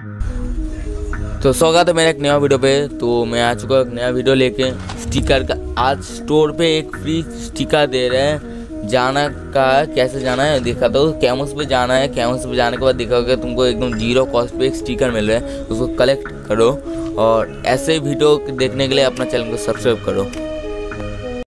तो स्वागत है मेरे एक नया वीडियो पे। तो मैं आ चुका एक नया वीडियो लेके स्टिकर का। आज स्टोर पे एक फ्री स्टिकर दे रहे हैं। जाना का कैसे जाना है देखा, तो कैमस पे जाना है। कैमस पे जाने के बाद देखोगे तुमको एकदम 0 कॉस्ट पे एक स्टिकर मिल रहा है, उसको कलेक्ट करो। और ऐसे वीडियो देखने के लिए अपना चैनल को सब्सक्राइब करो।